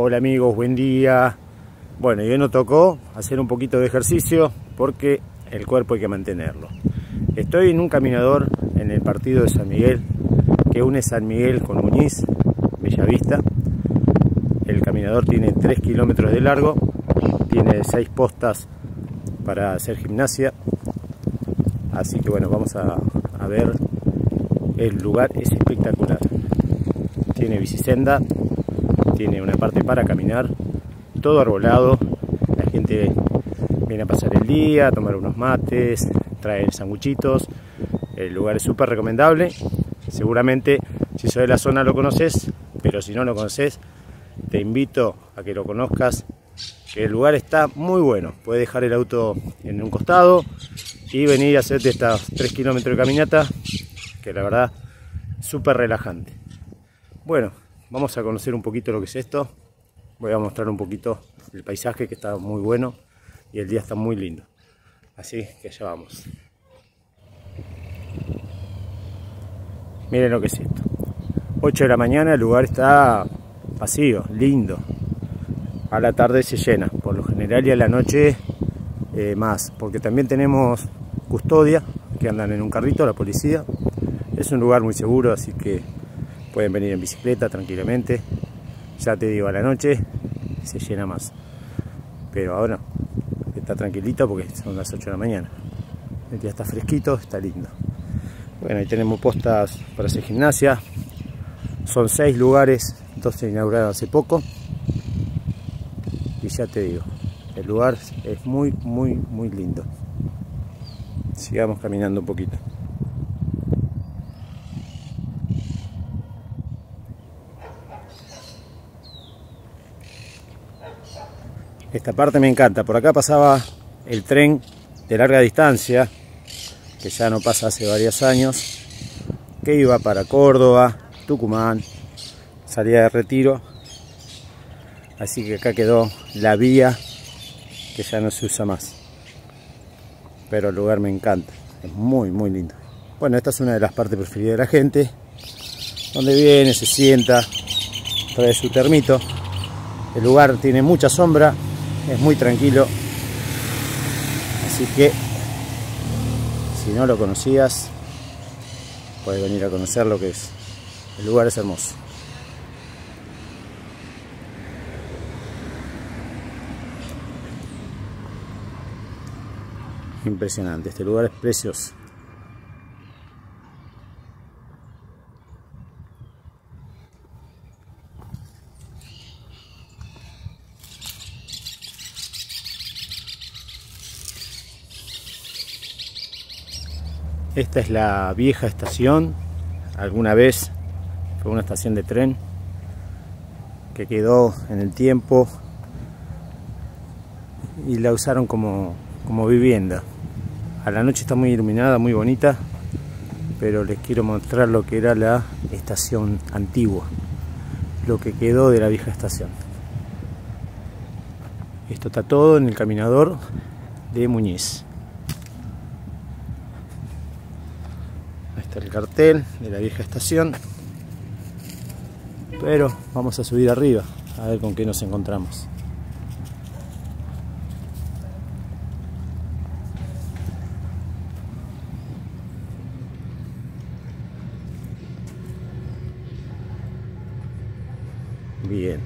Hola amigos, buen día. Bueno, y hoy nos tocó hacer un poquito de ejercicio porque el cuerpo hay que mantenerlo. Estoy en un caminador en el partido de San Miguel, que une San Miguel con Muñiz, Bellavista. El caminador tiene 3 kilómetros de largo, tiene 6 postas para hacer gimnasia. Así que bueno, vamos a ver. El lugar es espectacular. Tiene bicisenda, tiene una parte para caminar, todo arbolado. La gente viene a pasar el día, a tomar unos mates, traer sanguchitos. El lugar es súper recomendable. Seguramente si sos de la zona lo conoces, pero si no lo conoces, te invito a que lo conozcas, que el lugar está muy bueno. Puedes dejar el auto en un costado y venir a hacerte estos 3 kilómetros de caminata, que la verdad súper relajante. Bueno, vamos a conocer un poquito lo que es esto. Voy a mostrar un poquito el paisaje, que está muy bueno y el día está muy lindo, así que allá vamos. Miren lo que es esto. 8 de la mañana, el lugar está vacío, lindo. A la tarde se llena, por lo general, y a la noche más, porque también tenemos custodia que andan en un carrito, la policía. Es un lugar muy seguro, así que pueden venir en bicicleta tranquilamente. Ya te digo, a la noche se llena más, pero ahora está tranquilito porque son las 8 de la mañana. El día está fresquito, está lindo. Bueno, ahí tenemos postas para hacer gimnasia. Son 6 lugares, 2 se inauguraron hace poco. Y ya te digo, el lugar es muy lindo. Sigamos caminando un poquito. Esta parte me encanta. Por acá pasaba el tren de larga distancia, que ya no pasa hace varios años, que iba para Córdoba, Tucumán, salía de Retiro. Así que acá quedó la vía, que ya no se usa más. Pero el lugar me encanta, es muy lindo. Bueno, esta es una de las partes preferidas de la gente, donde viene, se sienta, trae su termito. El lugar tiene mucha sombra, es muy tranquilo, así que si no lo conocías, puedes venir a conocer lo que es. El lugar es hermoso. Impresionante, este lugar es precioso. Esta es la vieja estación. Alguna vez fue una estación de tren que quedó en el tiempo y la usaron como vivienda. A la noche está muy iluminada, muy bonita, pero les quiero mostrar lo que era la estación antigua, lo que quedó de la vieja estación. Esto está todo en el caminador de Muñiz. Ahí está el cartel de la vieja estación, pero vamos a subir arriba a ver con qué nos encontramos. Bien,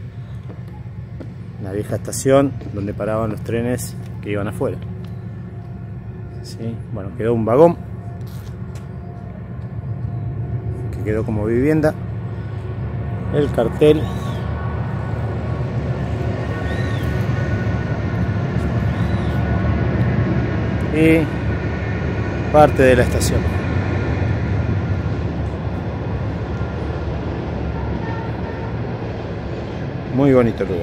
la vieja estación donde paraban los trenes que iban afuera. ¿Sí? Bueno, quedó un vagón que quedó como vivienda. El cartel y parte de la estación. Muy bonito el lugar.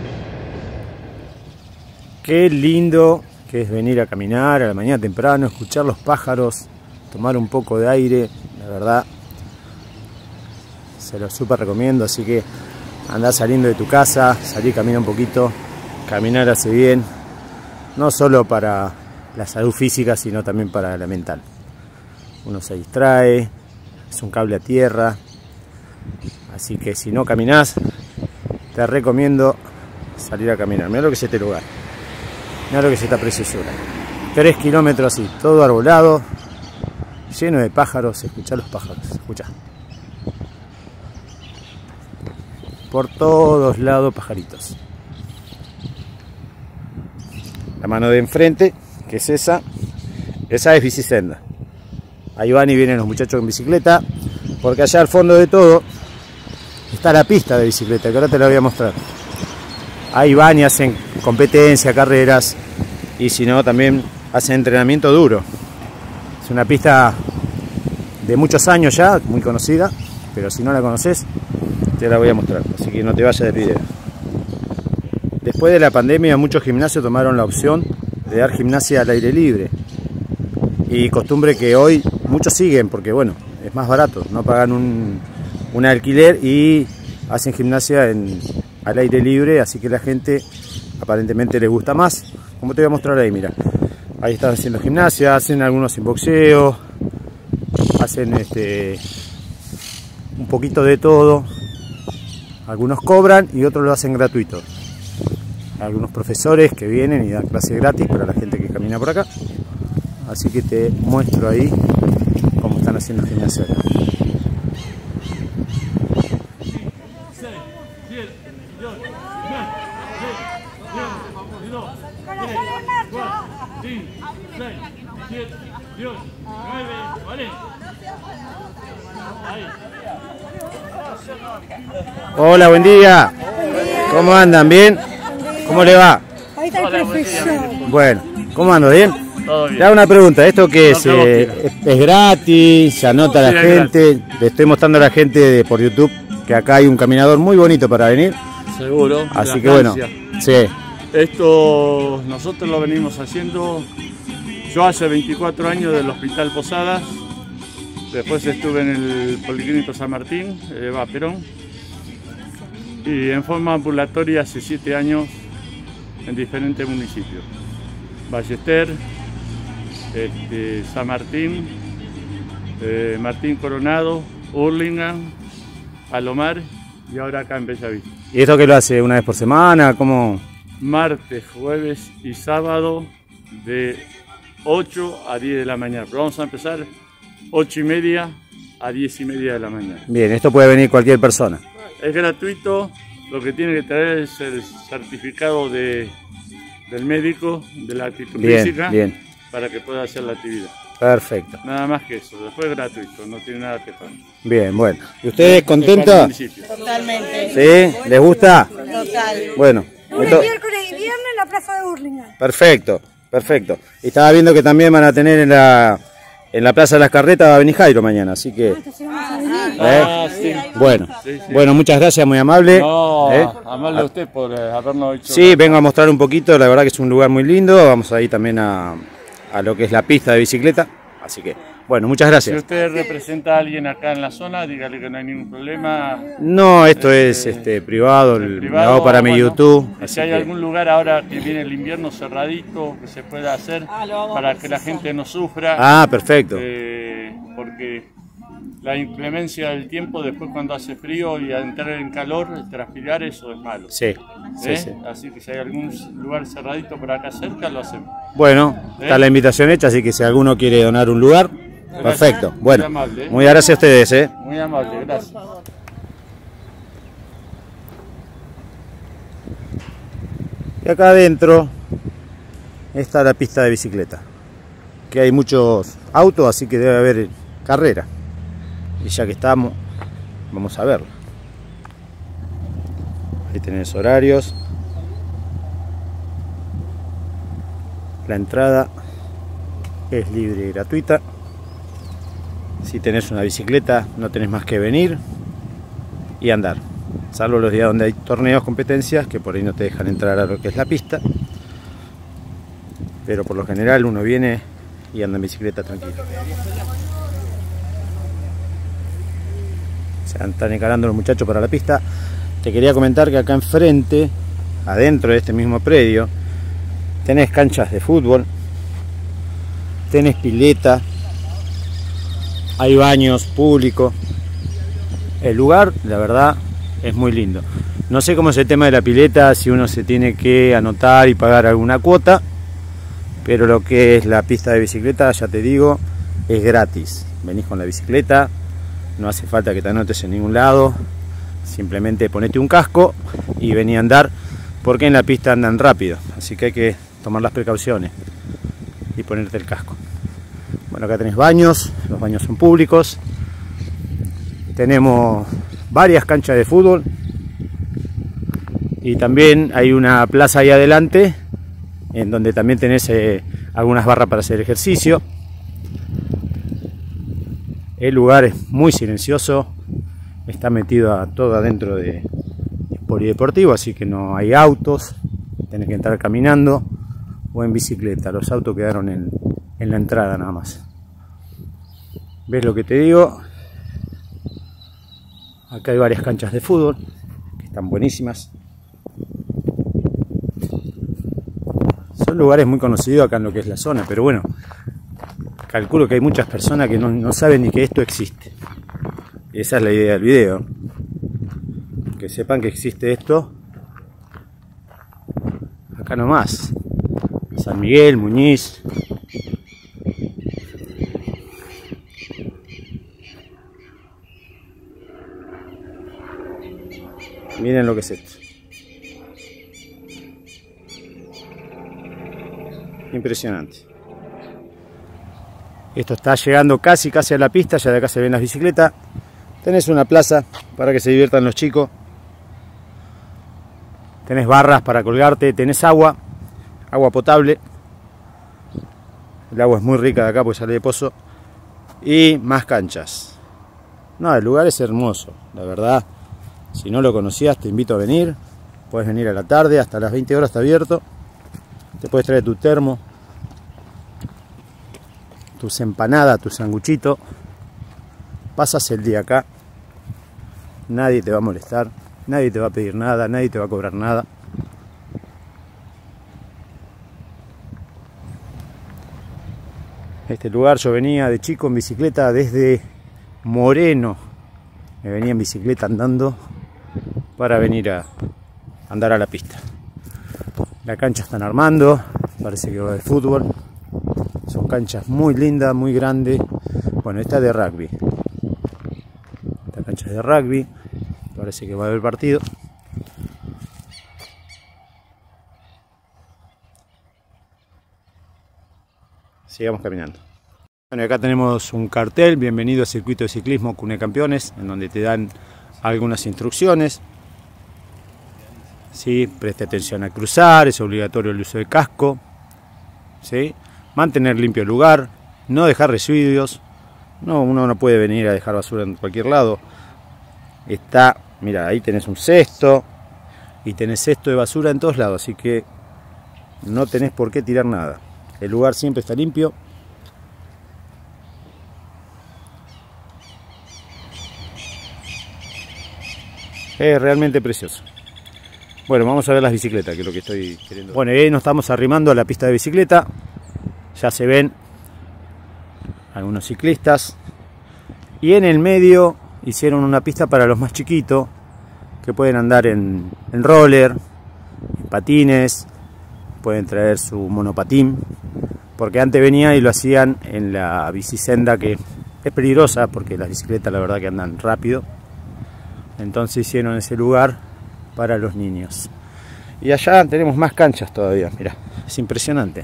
Qué lindo que es venir a caminar a la mañana temprano, escuchar los pájaros, tomar un poco de aire. La verdad, se lo súper recomiendo. Así que andá saliendo de tu casa, salí, camina un poquito. Caminar hace bien, no solo para la salud física, sino también para la mental. Uno se distrae, es un cable a tierra. Así que si no caminás, te recomiendo salir a caminar. Mirá lo que es este lugar, mirá lo que es esta preciosura. 3 kilómetros así, todo arbolado, lleno de pájaros. Escuchá los pájaros, escuchá. Por todos lados pajaritos. La mano de enfrente, que es esa es bicisenda. Ahí van y vienen los muchachos en bicicleta, porque allá al fondo de todo está la pista de bicicleta, que ahora te la voy a mostrar. Ahí van y hacen competencia, carreras, y si no también hacen entrenamiento duro. Es una pista de muchos años ya, muy conocida, pero si no la conoces, te la voy a mostrar, así que no te vayas del video. Después de la pandemia, muchos gimnasios tomaron la opción de dar gimnasia al aire libre. Y costumbre que hoy muchos siguen, porque bueno, es más barato, no pagan un alquiler y hacen gimnasia al aire libre, así que la gente aparentemente les gusta más. Como te voy a mostrar ahí, mira. Ahí están haciendo gimnasia, hacen algunos en boxeo, hacen un poquito de todo. Algunos cobran y otros lo hacen gratuito. Algunos profesores que vienen y dan clase gratis para la gente que camina por acá. Así que te muestro ahí cómo están haciendo gimnasia. Hola, buen día. ¿Cómo andan? ¿Bien? ¿Cómo le va? Ahí está el profesor. Bueno, ¿cómo ando? ¿Bien? Todo bien. Le hago una pregunta, ¿esto qué es? ¿Es gratis? ¿Se anota la gente? Le estoy mostrando a la gente por YouTube que acá hay un caminador muy bonito para venir. Seguro. Así que bueno, sí. Esto nosotros lo venimos haciendo. Yo hace 24 años del Hospital Posadas. Después estuve en el Policlínico San Martín, Perón. Y en forma ambulatoria hace 7 años en diferentes municipios. Ballester, San Martín, Martín Coronado, Hurlingham, Palomar y ahora acá en Bellavista. ¿Y esto qué lo hace? ¿Una vez por semana? ¿Cómo? Martes, jueves y sábado de 8 a 10 de la mañana. Pero vamos a empezar 8:30 a 10:30 de la mañana. Bien, esto puede venir cualquier persona. Es gratuito, lo que tiene que traer es el certificado del médico de la actitud física para que pueda hacer la actividad. Perfecto. Nada más que eso, después es gratuito, no tiene nada que pagar. Bien, bueno. ¿Y ustedes contentos? Totalmente. ¿Sí? ¿Les gusta? Total. Bueno. Lunes, miércoles y viernes en la plaza de Hurlingham. Perfecto, perfecto. Y estaba viendo que también van a tener en la Plaza de las Carretas, va a venir Jairo mañana, así que... Sí. Bueno, Sí. bueno, muchas gracias, muy amable. No, amable a usted por habernos hecho... Sí, vengo a mostrar un poquito, la verdad que es un lugar muy lindo. Vamos a ir también a lo que es la pista de bicicleta, así que, bueno, muchas Si gracias. usted representa a alguien acá en la zona, dígale que no hay ningún problema. No, esto es privado, lo hago para mi YouTube. Si así hay que- algún lugar ahora que viene el invierno cerradito que se pueda hacer para que la gente no sufra, Ah, perfecto. porque la inclemencia del tiempo después cuando hace frío y al entrar en calor, transpirar, eso es malo. Sí, sí, ¿Eh? sí. Así que si hay algún lugar cerradito por acá cerca, lo hacemos. Bueno, está la invitación hecha, así que si alguno quiere donar un lugar, perfecto. Bueno, Muy amable, ¿eh? muy gracias a ustedes. Muy amable, gracias. Y acá adentro está la pista de bicicleta, que hay muchos autos, así que debe haber carrera. Y ya que estamos, vamos a verla. Ahí tenés horarios. La entrada es libre y gratuita. Si tenés una bicicleta, no tenés más que venir y andar. Salvo los días donde hay torneos, competencias, que por ahí no te dejan entrar a lo que es la pista. Pero por lo general uno viene y anda en bicicleta tranquilo. Se están encarando los muchachos para la pista. Te quería comentar que acá enfrente, adentro de este mismo predio, tenés canchas de fútbol, tenés pileta, hay baños públicos. El lugar, la verdad, es muy lindo. No sé cómo es el tema de la pileta, si uno se tiene que anotar y pagar alguna cuota, pero lo que es la pista de bicicleta, ya te digo, es gratis. Venís con la bicicleta, no hace falta que te anotes en ningún lado, simplemente ponete un casco y vení a andar, porque en la pista andan rápido, así que hay que tomar las precauciones y ponerte el casco. Bueno, acá tenés baños, los baños son públicos, tenemos varias canchas de fútbol y también hay una plaza ahí adelante en donde también tenés algunas barras para hacer ejercicio. El lugar es muy silencioso, está metido todo adentro de polideportivo, así que no hay autos, tenés que entrar caminando o en bicicleta. Los autos quedaron en la entrada nada más. ¿Ves lo que te digo? Acá hay varias canchas de fútbol que están buenísimas. Son lugares muy conocidos acá en lo que es la zona, pero bueno, calculo que hay muchas personas que no saben ni que esto existe. Y esa es la idea del video, que sepan que existe esto acá nomás. San Miguel, Muñiz. Miren lo que es esto. Impresionante. Esto está llegando casi a la pista, ya de acá se ven las bicicletas. Tenés una plaza para que se diviertan los chicos. Tenés barras para colgarte, tenés agua potable. El agua es muy rica de acá porque sale de pozo. Y más canchas. No, el lugar es hermoso, la verdad. Si no lo conocías, te invito a venir. Puedes venir a la tarde, hasta las 20 horas está abierto. Te puedes traer tu termo, tus empanadas, tu sanguchito. Pasas el día acá. Nadie te va a molestar, nadie te va a pedir nada, nadie te va a cobrar nada. Este lugar yo venía de chico en bicicleta desde Moreno. Me venía en bicicleta andando para venir a andar a la pista. La cancha están armando, parece que va a haber fútbol. Son canchas muy lindas, muy grandes. Bueno, esta es de rugby. Esta cancha es de rugby. Parece que va a haber partido. Sigamos caminando. Bueno, acá tenemos un cartel, bienvenido al circuito de ciclismo Cune Campeones, en donde te dan algunas instrucciones. ¿Sí? Preste atención a cruzar, es obligatorio el uso de casco. ¿Sí? Mantener limpio el lugar, no dejar residuos. No, uno no puede venir a dejar basura en cualquier lado. Está, mira, ahí tenés un cesto y tenés cesto de basura en todos lados, así que no tenés por qué tirar nada. El lugar siempre está limpio. Es realmente precioso. Bueno, vamos a ver las bicicletas, que es lo que estoy queriendo. Bueno, ahí nos estamos arrimando a la pista de bicicleta. Ya se ven algunos ciclistas. Y en el medio hicieron una pista para los más chiquitos, que pueden andar en roller, en patines, pueden traer su monopatín. Porque antes venía y lo hacían en la bicisenda, que es peligrosa porque las bicicletas la verdad que andan rápido. Entonces hicieron ese lugar para los niños. Y allá tenemos más canchas todavía, mira, es impresionante.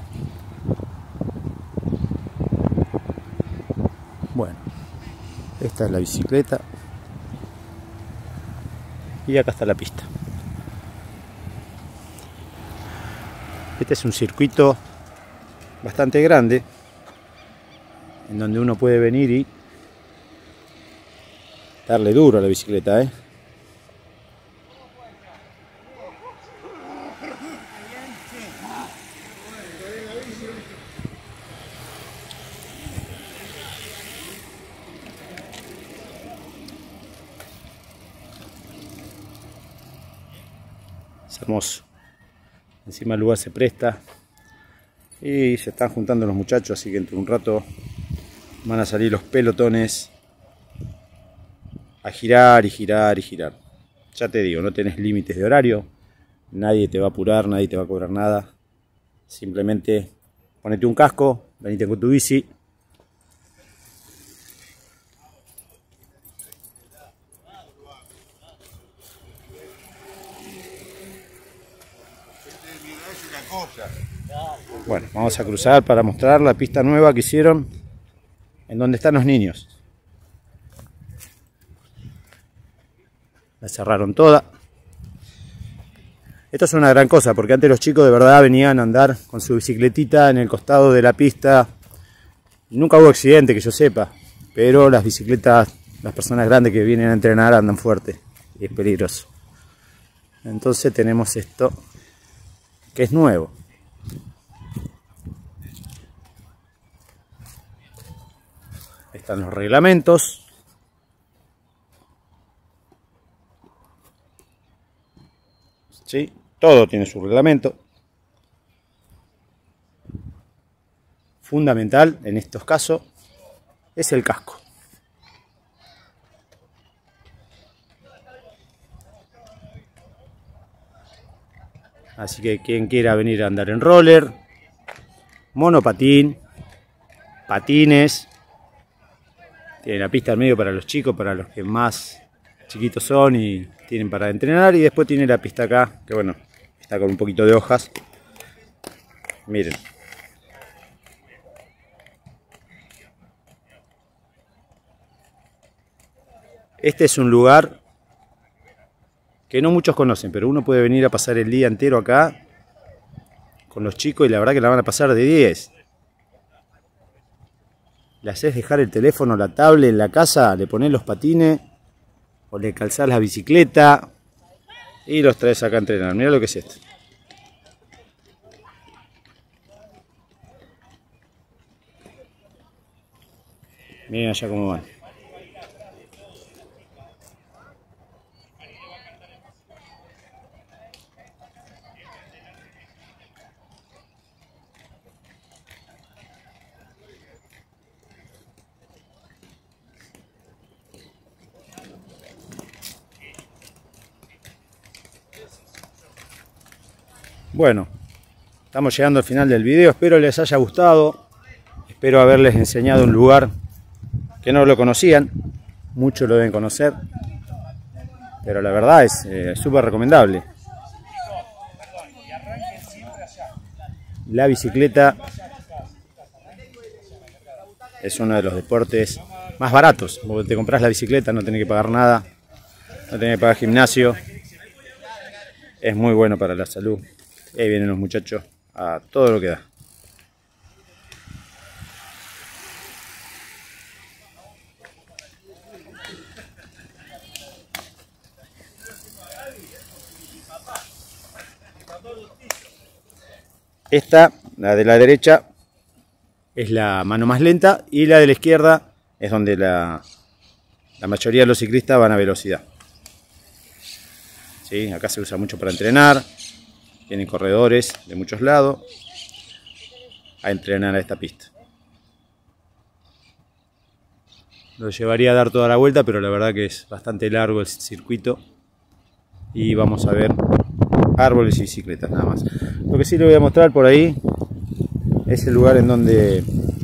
Bueno, esta es la bicicleta y acá está la pista. Este es un circuito bastante grande en donde uno puede venir y darle duro a la bicicleta, Es hermoso. Encima el lugar se presta y se están juntando los muchachos, así que entre un rato van a salir los pelotones a girar y girar y girar. Ya te digo, no tenés límites de horario, nadie te va a apurar, nadie te va a cobrar nada. Simplemente ponete un casco, venite con tu bici. Bueno, vamos a cruzar para mostrar la pista nueva que hicieron en donde están los niños. La cerraron toda. Esto es una gran cosa porque antes los chicos de verdad venían a andar con su bicicletita en el costado de la pista. Nunca hubo accidente que yo sepa, pero las bicicletas, las personas grandes que vienen a entrenar andan fuerte y es peligroso. Entonces tenemos esto que es nuevo. Están los reglamentos. ¿Sí? Todo tiene su reglamento. Fundamental en estos casos es el casco. Así que quien quiera venir a andar en roller, monopatín, patines, tiene la pista al medio para los chicos, para los que más chiquitos son y tienen para entrenar, y después tiene la pista acá, que bueno, está con un poquito de hojas. Miren. Este es un lugar que no muchos conocen, pero uno puede venir a pasar el día entero acá con los chicos y la verdad que la van a pasar de 10. Le haces dejar el teléfono, la tablet en la casa, le pones los patines o le calzás la bicicleta y los traes acá a entrenar. Mirá lo que es esto. Miren allá cómo van. Bueno, estamos llegando al final del video, espero les haya gustado, espero haberles enseñado un lugar que no lo conocían, muchos lo deben conocer, pero la verdad es súper recomendable. La bicicleta es uno de los deportes más baratos, vos te compras la bicicleta, no tenés que pagar nada, no tenés que pagar gimnasio, es muy bueno para la salud. Ahí vienen los muchachos a todo lo que da. Esta, la de la derecha, es la mano más lenta y la de la izquierda es donde la mayoría de los ciclistas van a velocidad. ¿Sí? Acá se usa mucho para entrenar. Tienen corredores de muchos lados a entrenar a esta pista. Lo llevaría a dar toda la vuelta, pero la verdad que es bastante largo el circuito. Y vamos a ver árboles y bicicletas nada más. Lo que sí le voy a mostrar por ahí es el lugar en donde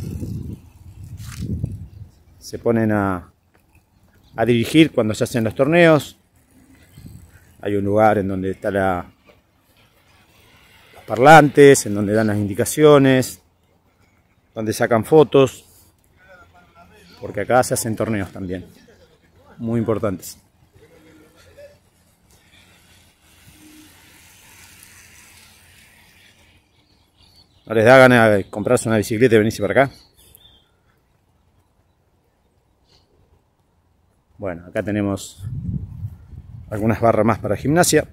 se ponen a dirigir cuando se hacen los torneos. Hay un lugar en donde está los parlantes, en donde dan las indicaciones, donde sacan fotos, porque acá se hacen torneos también, muy importantes. ¿No les da ganas de comprarse una bicicleta y venirse para acá? Bueno, acá tenemos algunas barras más para gimnasia.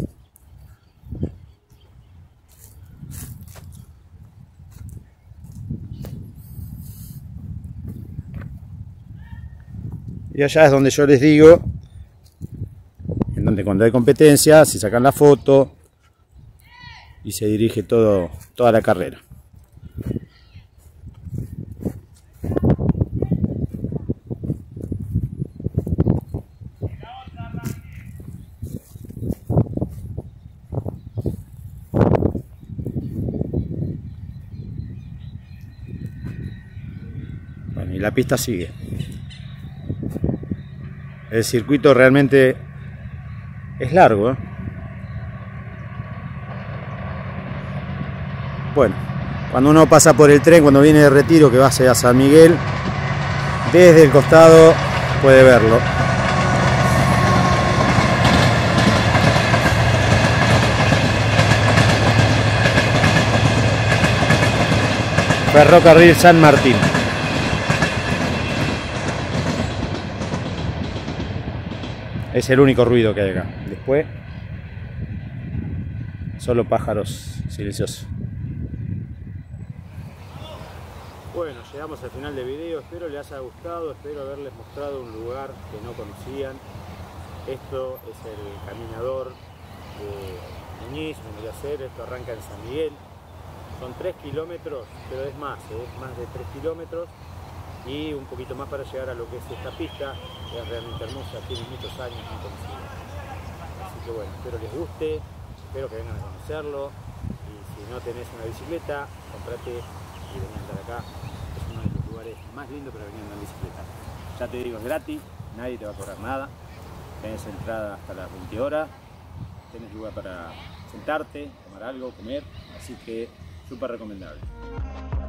Y allá es donde yo les digo, en donde cuando hay competencia se sacan la foto y se dirige toda la carrera. y la pista sigue. El circuito realmente es largo, ¿eh? Bueno, cuando uno pasa por el tren, cuando viene de Retiro que va hacia San Miguel, desde el costado puede verlo. Ferrocarril San Martín. Es el único ruido que hay acá. Después, solo pájaros silenciosos. Bueno, llegamos al final del video. Espero les haya gustado. Espero haberles mostrado un lugar que no conocían. Esto es el caminador de Muñiz, vendría a ser. Esto arranca en San Miguel. Son 3 kilómetros, pero es más de 3 kilómetros y un poquito más para llegar a lo que es esta pista. Es realmente hermosa, tiene muchos años no conocida. Así que bueno, espero les guste, espero que vengan a conocerlo y si no tenés una bicicleta, comprate y ven a andar acá. Es uno de los lugares más lindos para venir a andar en bicicleta. Ya te digo, es gratis, nadie te va a cobrar nada, tenés entrada hasta las 20 horas, tenés lugar para sentarte, tomar algo, comer, así que súper recomendable.